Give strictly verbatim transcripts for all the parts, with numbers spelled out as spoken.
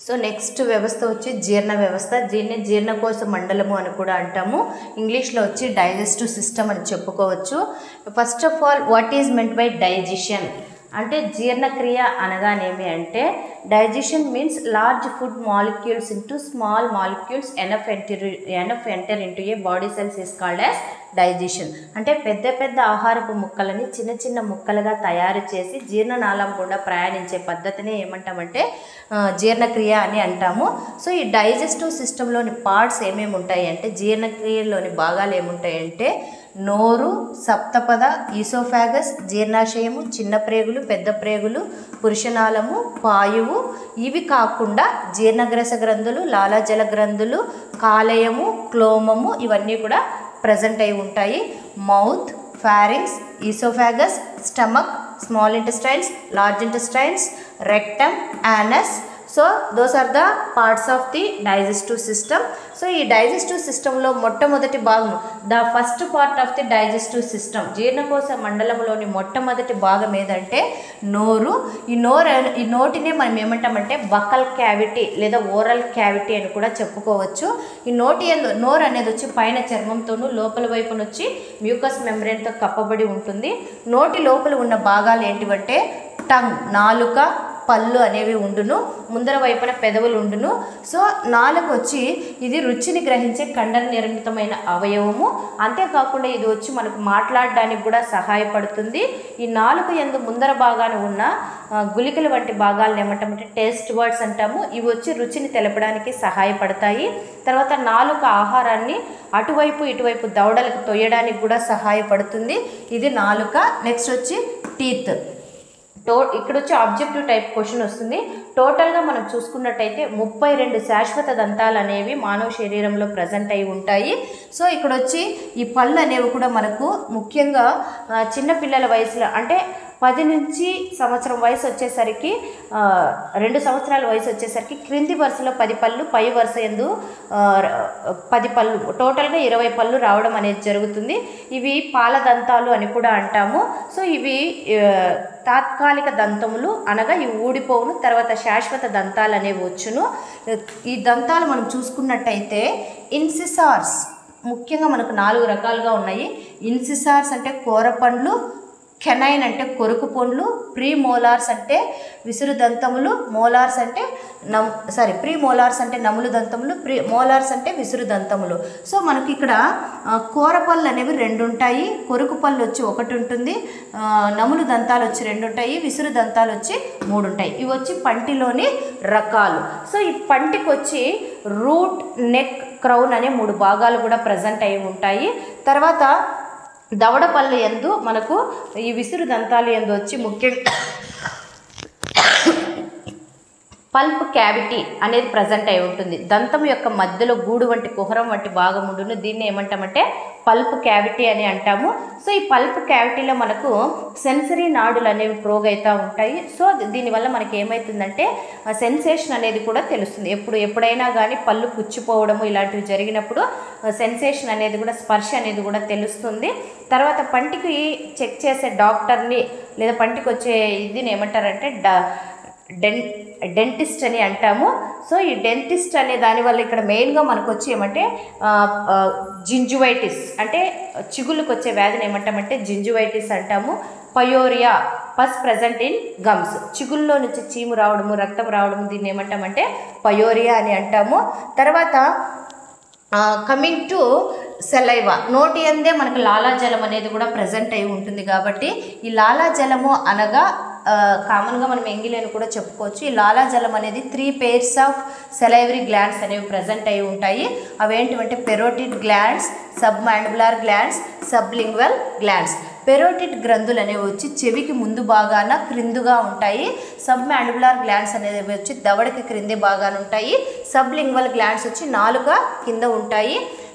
So next వ్యవస్థ వచ్చి జీర్ణ వ్యవస్థ. దీన్ని జీర్ణకోశ మండలము అని కూడా అంటాము. ఇంగ్లీష్లో వచ్చి డైజెస్టివ్ సిస్టమ్ అని చెప్పుకోవచ్చు. First of all what is meant by digestion అంటే జీర్ణక్రియ అనగానేమి అంటే digestion means large food molecules into small molecules enough enter enough enter into a body cells is called as digestion. అంటే పెద్ద పెద్ద ఆహారపు ముక్కలని చిన్న చిన్న ముక్కలుగా తయారు చేసి జీర్ణనాళం గుండా ప్రయాణించే పద్ధతిని ఏమంటామంటే జీర్ణక్రియ అని అంటాము. సో ఈ డైజెస్టివ్ సిస్టంలోని పార్ట్స్ ఏమేమి ఉంటాయి అంటే జీర్ణక్రియలోని భాగాలు ఏముంటాయంటే నోరు, సప్తపద, ఈసోఫాగస్, జీర్ణాశయము, చిన్న ప్రేగులు, పెద్ద ప్రేగులు, పురుషనాళము, పాయువు. ఇవి కాకుండా జీర్ణగ్రస గ్రంథులు, లాలాజల గ్రంథులు, కాలేయము, క్లోమము ఇవన్నీ కూడా ప్రజెంట్ అయి ఉంటాయి. Mouth, pharynx, oesophagus, stomach, small intestines, large intestines, rectum, anus. So those are the parts of the digestive system. So ఈ డైజెస్టివ్ సిస్టంలో మొట్టమొదటి భాగం the first part of the digestive system జీర్ణకోశ మండలంలోని మొట్టమొదటి భాగం ఏదంటే నోరు. ఈ నోరు ఈ నోటినే మనం ఏమంటామంటే బకల్ క్యావిటీ లేదా ఓరల్ క్యావిటీ అని కూడా చెప్పుకోవచ్చు. ఈ నోటి నోరు అనేది వచ్చి పైన చర్మంతోనూ లోపల వైపున వచ్చి మ్యూకస్ మెంబ్రేన్తో కప్పబడి ఉంటుంది. నోటి లోపల ఉన్న భాగాలు ఏంటివంటే టంగ్ నాలుక, పళ్ళు అనేవి ఉండును, ముందర వైపున పెదవులు ఉండును. సో నాలుక వచ్చి ఇది రుచిని గ్రహించే కండర నిర్మితమైన అవయవము. అంతేకాకుండా ఇది వచ్చి మనకు మాట్లాడడానికి కూడా సహాయపడుతుంది. ఈ నాలుక యందు ముందర భాగాన ఉన్న గుళికల వంటి భాగాలను ఏమంటామంటే టేస్ట్ వర్డ్స్ అంటాము. ఇవి వచ్చి రుచిని తెలపడానికి సహాయపడతాయి. తర్వాత నాలుక ఆహారాన్ని అటువైపు ఇటువైపు దవడలకు తొయ్యడానికి కూడా సహాయపడుతుంది. ఇది నాలుక. నెక్స్ట్ వచ్చి టీత్. టో ఇక్కడ వచ్చి ఆబ్జెక్టివ్ టైప్ క్వశ్చన్ వస్తుంది. టోటల్గా మనం చూసుకున్నట్టయితే ముప్పై రెండు శాశ్వత దంతాలు అనేవి మానవ శరీరంలో ప్రజెంట్ అయి ఉంటాయి. సో ఇక్కడ వచ్చి ఈ పళ్ళు అనేవి కూడా మనకు ముఖ్యంగా చిన్నపిల్లల వయసులో అంటే పది నుంచి సంవత్సరం వయసు వచ్చేసరికి రెండు సంవత్సరాల వయసు వచ్చేసరికి క్రింది వరుసలో పది పళ్ళు, పై వరుస ఎందు పది పళ్ళు, టోటల్గా ఇరవై పళ్ళు రావడం అనేది జరుగుతుంది. ఇవి పాల దంతాలు అని కూడా అంటాము. సో ఇవి తాత్కాలిక దంతములు అనగా ఇవి ఊడిపోవును, తర్వాత శాశ్వత దంతాలు అనేవి వచ్చును. ఈ దంతాలు మనం చూసుకున్నట్టయితే ఇన్సిసార్స్ ముఖ్యంగా మనకు నాలుగు రకాలుగా ఉన్నాయి. ఇన్సిసార్స్ అంటే కూర పండ్లు, కెనైన్ అంటే కొరుకు పండ్లు, ప్రీ మోలార్స్ అంటే విసురు దంతములు, మోలార్స్ అంటే నమ్ సారీ ప్రీ మోలార్స్ అంటే నములు దంతములు, ప్రీ మోలార్స్ అంటే విసురు దంతములు. సో మనకి ఇక్కడ కూర పళ్ళు అనేవి రెండు ఉంటాయి, కొరుకు పళ్ళు వచ్చి ఒకటి ఉంటుంది, నములు దంతాలు వచ్చి రెండు ఉంటాయి, విసురు దంతాలు వచ్చి మూడు ఉంటాయి. ఇవి వచ్చి పంటిలోని రకాలు. సో ఈ పంటికి వచ్చి రూట్, నెక్, క్రౌన్ అనే మూడు భాగాలు కూడా ప్రజెంట్ అయి ఉంటాయి. తర్వాత దవడ పళ్ళు యందు మనకు ఈ విసురు దంతాలు యందు వచ్చి ముఖ్యంగా పల్ప్ క్యావిటీ అనేది ప్రజెంట్ అయి ఉంటుంది. దంతం యొక్క మధ్యలో గూడు వంటి కుహరం వంటి భాగం ఉండును. దీన్ని ఏమంటామంటే పల్ప్ క్యావిటీ అని అంటాము. సో ఈ పల్ప్ క్యావిటీలో మనకు సెన్సరీ నాడులు అనేవి ప్రోగైతూ ఉంటాయి. సో దీనివల్ల మనకి ఏమవుతుందంటే సెన్సేషన్ అనేది కూడా తెలుస్తుంది. ఎప్పుడు ఎప్పుడైనా కానీ పళ్ళు పుచ్చిపోవడము ఇలాంటివి జరిగినప్పుడు సెన్సేషన్ అనేది కూడా స్పర్శ అనేది కూడా తెలుస్తుంది. తర్వాత పంటికి చెక్ చేసే డాక్టర్ని లేదా పంటికి వచ్చే ఇదిని ఏమంటారంటే డా డెన్ డెంటిస్ట్ అని అంటాము. సో ఈ డెంటిస్ట్ అనే దానివల్ల ఇక్కడ మెయిన్గా మనకు వచ్చి ఏమంటే జింజువైటిస్ అంటే చిగుళ్ళకు వచ్చే వ్యాధిని ఏమంటామంటే జింజువైటిస్ అంటాము. Pyorrhoea pus present in gums చిగుల్లో నుంచి చీము రావడము, రక్తం రావడము, దీన్ని ఏమంటామంటే పయోరియా అని అంటాము. తర్వాత కమింగ్ టు సెలైవా, నోటి అందే మనకు లాలాజలం అనేది కూడా ప్రజెంట్ అయి ఉంటుంది. కాబట్టి ఈ లాలాజలము అనగా కామన్గా మనం ఎంగిలని కూడా చెప్పుకోవచ్చు. ఈ లాలాజలం అనేది three pairs of salivary glands అనేవి ప్రజెంట్ అయి ఉంటాయి. అవేంటివంటే parotid glands, submandibular glands, sublingual glands. Parotid గ్రంథులు అనేవి వచ్చి చెవికి ముందు భాగాన క్రిందుగా ఉంటాయి. సబ్ మాండిబులర్ గ్లాండ్స్ అనేవి వచ్చి దవడకి క్రింది భాగాన ఉంటాయి. సబ్లింగ్వల్ గ్లాండ్స్ వచ్చి నాలుక కింద ఉంటాయి.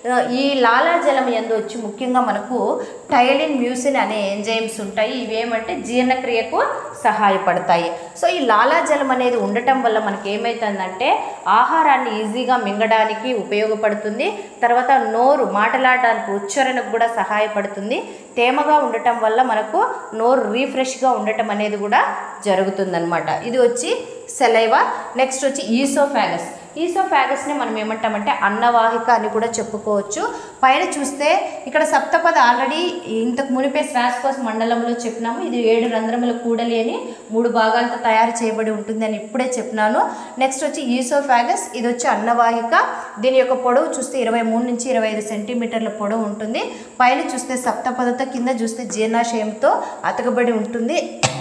ఈ లాలాజలం యందు వచ్చి ముఖ్యంగా మనకు టైలిన్ మ్యూసిన్ అనే ఎంజైమ్స్ ఉంటాయి. ఇవేమంటే జీర్ణక్రియకు సహాయపడతాయి. సో ఈ లాలాజలం అనేది ఉండటం వల్ల మనకి ఏమవుతుందంటే ఆహారాన్ని ఈజీగా మింగడానికి ఉపయోగపడుతుంది. తర్వాత నోరు మాటలాడడానికి ఉచ్చారణకు కూడా సహాయపడుతుంది. తేమగా ఉండటం వల్ల మనకు నోరు రీఫ్రెష్గా ఉండటం అనేది కూడా జరుగుతుందన్నమాట. ఇది వచ్చి సెలైవా. నెక్స్ట్ వచ్చి ఈసోఫాగస్. ఈసోఫాగస్ని మనం ఏమంటామంటే అన్నవాహిక అని కూడా చెప్పుకోవచ్చు. పైన చూస్తే ఇక్కడ సప్తపద ఆల్రెడీ ఇంతకు మునిపే శ్వాసకోశ మండలంలో చెప్పినాము. ఇది ఏడు రంధ్రముల కూడలి అని మూడు భాగాలతో తయారు చేయబడి ఉంటుంది అని ఇప్పుడే చెప్పినాను. నెక్స్ట్ వచ్చి ఈసోఫాగస్. ఇది వచ్చి అన్నవాహిక. దీని యొక్క పొడవు చూస్తే ఇరవై మూడు నుంచి ఇరవై ఐదు సెంటీమీటర్ల పొడవు ఉంటుంది. పైన చూస్తే సప్తపదతో, కింద చూస్తే జీర్ణాశయంతో అతకబడి ఉంటుంది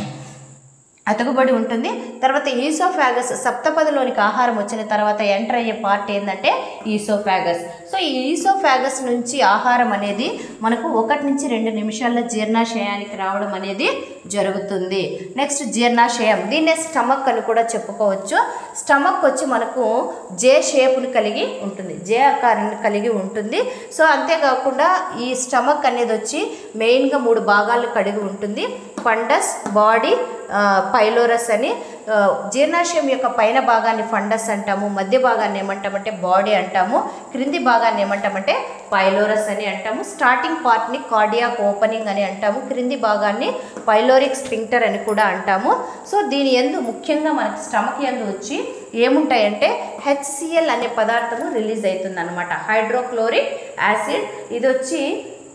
అతకబడి ఉంటుంది తర్వాత ఈసోఫాగస్ సప్తపదిలోనికి ఆహారం వచ్చిన తర్వాత ఎంటర్ అయ్యే పార్ట్ ఏంటంటే ఈసోఫాగస్. సో ఈ ఈసోఫాగస్ నుంచి ఆహారం అనేది మనకు ఒకటి నుంచి రెండు నిమిషాల్లో జీర్ణాశయానికి రావడం అనేది జరుగుతుంది. నెక్స్ట్ జీర్ణాశయం, దీన్నే స్టమక్ అని కూడా చెప్పుకోవచ్చు. స్టమక్ వచ్చి మనకు జే షేప్ని కలిగి ఉంటుంది, జే ఆకారాన్ని కలిగి ఉంటుంది. సో అంతేకాకుండా ఈ స్టమక్ అనేది వచ్చి మెయిన్గా మూడు భాగాలు కలిగి ఉంటుంది. ఫండస్, బాడీ, పైలోరస్ అని. జీర్ణాశయం యొక్క పైన భాగాన్ని ఫండస్ అంటాము, మధ్య భాగాన్ని ఏమంటామంటే బాడీ అంటాము, క్రింది భాగాన్ని ఏమంటామంటే పైలోరస్ అని అంటాము. స్టార్టింగ్ పార్ట్ని కార్డియాక్ ఓపెనింగ్ అని అంటాము, క్రింది భాగాన్ని పైలోరిక్ స్ఫింక్టర్ అని కూడా అంటాము. సో దీని యందు ముఖ్యంగా మనకి స్టమక్ యందు వచ్చి ఏముంటాయంటే హెచ్సిఎల్ అనే పదార్థము రిలీజ్ అవుతుంది అనమాట, హైడ్రోక్లోరిక్ యాసిడ్. ఇది వచ్చి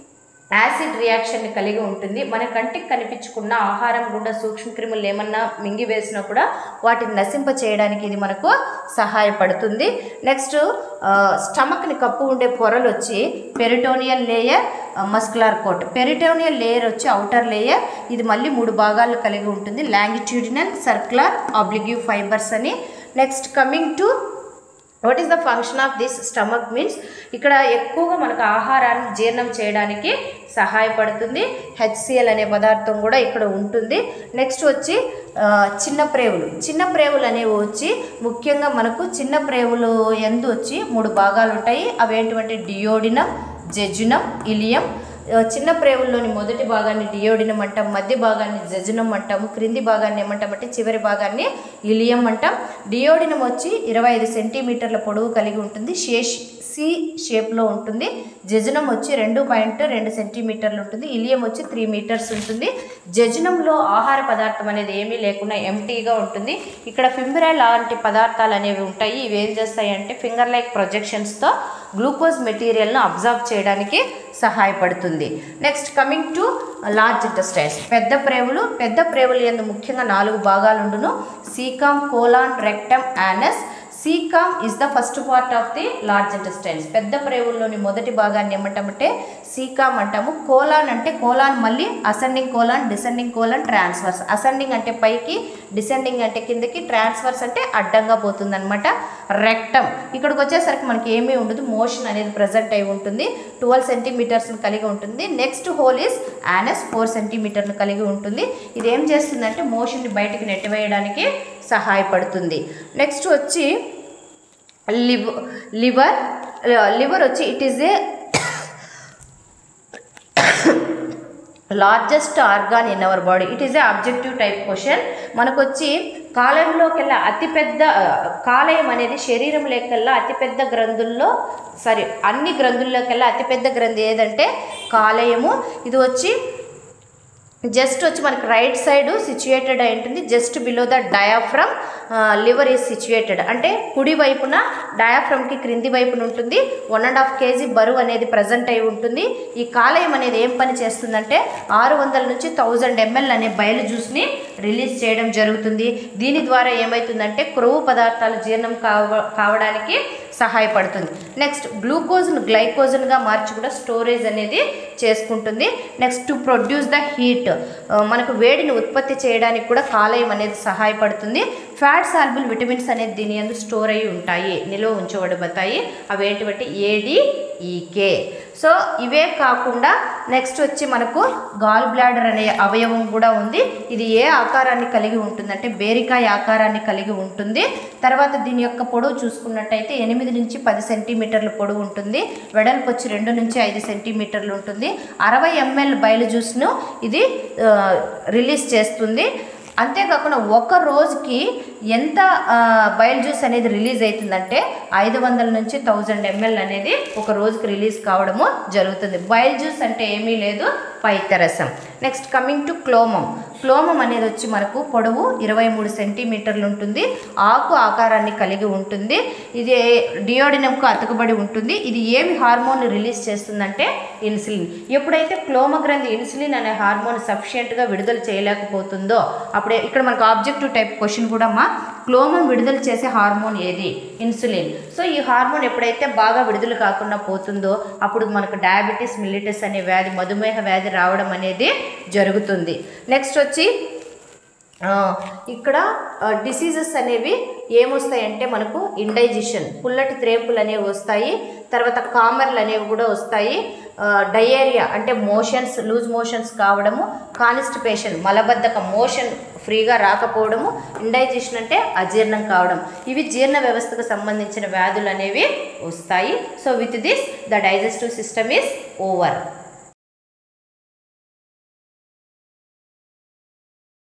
యాసిడ్ రియాక్షన్ని కలిగి ఉంటుంది. మన కంటికి కనిపించుకున్న ఆహారం గుండా సూక్ష్మక్రిములు ఏమన్నా మింగివేసినా కూడా వాటిని నశింప చేయడానికి ఇది మనకు సహాయపడుతుంది. నెక్స్ట్ స్టమక్ని కప్పు ఉండే పొరలు వచ్చి peritoneal layer, muscular coat. Peritoneal layer వచ్చి అవుటర్ లేయర్. ఇది మళ్ళీ మూడు భాగాలు కలిగి ఉంటుంది, లాంగిట్యూడినల్, సర్క్యులర్, ఆబ్లిగ్యూ ఫైబర్స్ అని. Next coming to what is the function of this stomach means, ఇక్కడ ఎక్కువగా మనకు ఆహారాన్ని జీర్ణం చేయడానికి సహాయపడుతుంది. హెచ్సిఎల్ అనే పదార్థం కూడా ఇక్కడ ఉంటుంది. నెక్స్ట్ వచ్చి చిన్న ప్రేవులు. చిన్న ప్రేవులు అనేవి వచ్చి ముఖ్యంగా మనకు చిన్న ప్రేవులు యందు వచ్చి మూడు భాగాలు ఉంటాయి. అవి ఏంటంటే డియోడినం, జెజునం, ఇలియం. చిన్న ప్రేవుల్లోని మొదటి భాగాన్ని డియోడినం అంటాం, మధ్య భాగాన్ని జెజునం అంటాము, క్రింది భాగాన్ని ఏమంటామంటే చివరి భాగాన్ని ఇలియం అంటాం. డియోడినం వచ్చి ఇరవై ఐదు సెంటీమీటర్ల పొడవు కలిగి ఉంటుంది, షేష్ సి షేప్లో ఉంటుంది. జెజునం వచ్చి రెండు పాయింట్ రెండు సెంటీమీటర్లు ఉంటుంది. ఇలియం వచ్చి త్రీ మీటర్స్ ఉంటుంది. జెజునంలో ఆహార పదార్థం అనేది ఏమీ లేకుండా ఎంటీగా ఉంటుంది. ఇక్కడ ఫింబ్రైల్ లాంటి పదార్థాలు అనేవి ఉంటాయి. ఇవి ఏం చేస్తాయి అంటే ఫింగర్ లైక్ ప్రొజెక్షన్స్తో గ్లూకోజ్ మెటీరియల్ను అబ్జర్వ్ చేయడానికి సహాయపడుతుంది. Next coming to large intestines, పెద్ద ప్రేవులు. పెద్ద ప్రేవులు యందు ముఖ్యంగా నాలుగు భాగాలు ఉండును, caecum, colon, rectum, anus. Caecum is the first part of the large intestines. పెద్ద ప్రేవుల్లోని మొదటి భాగాన్ని ఏమంటామంటే సీకామ్ అంటాము. కోలాన్ అంటే కోలాన్ మళ్ళీ ascending colon, descending colon, transverse. Ascending అంటే పైకి, డిసెండింగ్ అంటే కిందకి, ట్రాన్స్వర్స్ అంటే అడ్డంగా పోతుందన్నమాట. రెక్టమ్ ఇక్కడికి వచ్చేసరికి మనకి ఏమీ ఉండదు, మోషన్ అనేది ప్రజెంట్ అయి ఉంటుంది. ట్వెల్వ్ సెంటీమీటర్స్ని కలిగి ఉంటుంది. Next hole is anus, four సెంటీమీటర్ను కలిగి ఉంటుంది. ఇది ఏం చేస్తుందంటే మోషన్ని బయటకు నెట్టివేయడానికి సహాయపడుతుంది. నెక్స్ట్ వచ్చి లివ్ లివర్ లివర్ వచ్చి it is a largest organ in our body. It is a objective type question. మనకు వచ్చి కాలేయంలోకెల్లా అతిపెద్ద కాలేయం అనేది శరీరంలోకెల్లా అతిపెద్ద గ్రంథుల్లో సారీ అన్ని గ్రంథుల్లోకెల్లా అతిపెద్ద గ్రంథి ఏదంటే కాలేయము. ఇది వచ్చి జస్ట్ వచ్చి మనకి రైట్ సైడ్ సిచ్యుయేటెడ్ అయి ఉంటుంది, just below the diaphragm. Liver is situated అంటే కుడి వైపున డయాఫ్రమ్కి క్రింది వైపున ఉంటుంది. వన్ అండ్ హాఫ్ కేజీ బరువు అనేది ప్రజెంట్ అయి ఉంటుంది. ఈ కాలేయం అనేది ఏం పని చేస్తుందంటే ఆరు వందల నుంచి థౌజండ్ ఎంఎల్ అనే బయలు జ్యూస్ని రిలీజ్ చేయడం జరుగుతుంది. దీని ద్వారా ఏమవుతుందంటే క్రొవ్వు పదార్థాలు జీర్ణం కావ కావడానికి సహాయపడుతుంది. నెక్స్ట్ గ్లూకోజ్ను గ్లైకోజన్గా మార్చి కూడా స్టోరేజ్ అనేది చేసుకుంటుంది. Next to produce the heat, మనకు వేడిని ఉత్పత్తి చేయడానికి కూడా కాలేయం అనేది సహాయపడుతుంది. ఫ్యాట్ సాల్బుల్ విటమిన్స్ అనేది దీని యందు స్టోర్ అయ్యి ఉంటాయి, నిల్వ ఉంచబడతాయి. అవి ఏంటంటే ఏడి, ఈకే. సో ఇవే కాకుండా నెక్స్ట్ వచ్చి మనకు గాల్ బ్లాడర్ అనే అవయవం కూడా ఉంది. ఇది ఏ ఆకారాన్ని కలిగి ఉంటుందంటే బేరికాయ ఆకారాన్ని కలిగి ఉంటుంది. తర్వాత దీని యొక్క పొడవు చూసుకున్నట్టయితే ఎనిమిది నుంచి పది సెంటీమీటర్ల పొడవు ఉంటుంది. వెడల్పు వచ్చి రెండు నుంచి ఐదు సెంటీమీటర్లు ఉంటుంది. అరవై ఎంఎల్ బయలు జ్యూస్ను ఇది రిలీజ్ చేస్తుంది. అంతేకాకుండా ఒక రోజుకి ఎంత బయల్ జ్యూస్ అనేది రిలీజ్ అవుతుందంటే ఐదు వందల నుంచి థౌజండ్ ఎంఎల్ అనేది ఒక రోజుకి రిలీజ్ కావడము జరుగుతుంది. బయల్ జ్యూస్ అంటే ఏమీ లేదు, పైత్యరసం. నెక్స్ట్ కమింగ్ టు క్లోమం. క్లోమం అనేది వచ్చి మనకు పొడవు ఇరవై మూడు సెంటీమీటర్లు ఉంటుంది. ఆకు ఆకారాన్ని కలిగి ఉంటుంది. ఇది డియోడినంకు అతకబడి ఉంటుంది. ఇది ఏమి హార్మోన్ రిలీజ్ చేస్తుందంటే ఇన్సులిన్. ఎప్పుడైతే క్లోమ గ్రంథి ఇన్సులిన్ అనే హార్మోన్ సఫిషియెంట్గా విడుదల చేయలేకపోతుందో అప్పుడే ఇక్కడ మనకు ఆబ్జెక్టివ్ టైప్ క్వశ్చన్ కూడా అమ్మా, క్లోమం విడుదల చేసే హార్మోన్ ఏది? ఇన్సులిన్. సో ఈ హార్మోన్ ఎప్పుడైతే బాగా విడుదల కాకుండా పోతుందో అప్పుడు మనకు డయాబెటీస్ మిల్లిటస్ అనే వ్యాధి, మధుమేహ వ్యాధి రావడం అనేది జరుగుతుంది. నెక్స్ట్ వచ్చి ఇక్కడ డిసీజెస్ అనేవి ఏమొస్తాయంటే మనకు ఇండైజెషన్, పుల్లటి త్రేంపులు అనేవి వస్తాయి. తర్వాత కామర్లు అనేవి కూడా వస్తాయి. డయేరియా అంటే మోషన్స్, లూజ్ మోషన్స్ కావడము. కాన్స్టిపేషన్ మలబద్ధకం, మోషన్ ఫ్రీగా రాకపోవడము. ఇండైజెషన్ అంటే అజీర్ణం కావడం. ఇవి జీర్ణ వ్యవస్థకు సంబంధించిన వ్యాధులు అనేవి వస్తాయి. So with this the digestive system is over.